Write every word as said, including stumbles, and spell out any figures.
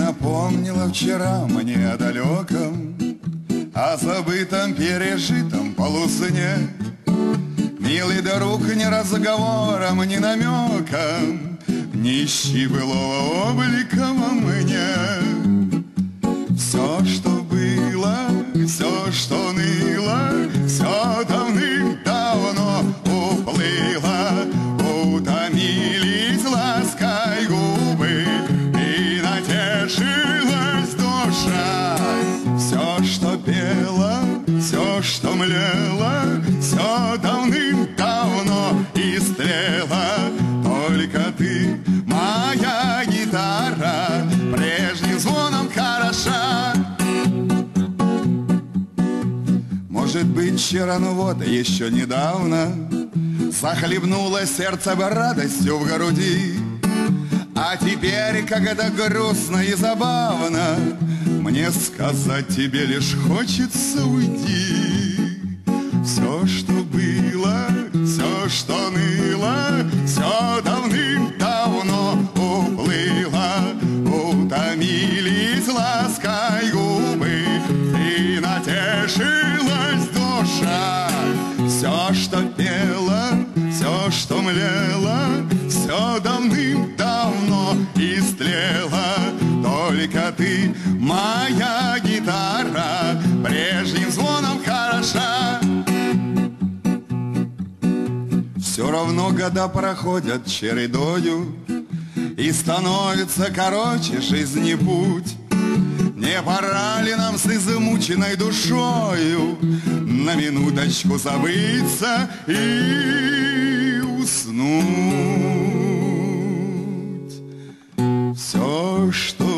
напомнила вчера мне о далеком, о забытом, пережитом полусне. Милый друг, ни разговором, ни намеком не ищи былого облика во мне. Все, что было, все, что ныло, все давным-давно уплыло. Утомились лаской губы, и натешилась душа. Все, что пело, все, что млело, все давным-давно истлело. Только ты, моя гитара, прежним звоном хороша. Может быть, вчера, ну вот, еще недавно захлебнуло сердце бы радостью в груди. А теперь, как это грустно и забавно, мне сказать тебе лишь хочется уйти. Все, что было, все, что ныло, все давным-давно уплыло. Утомились лаской губы, и натешилась душа. Все, что пело, все, что млело, все давным-давно истлело. Только ты, моя гитара, прежним звоном хороша. Все равно года проходят чередою, и становится короче жизни путь. Не пора ли нам с измученной душою на минуточку забыться и уснуть? Все, что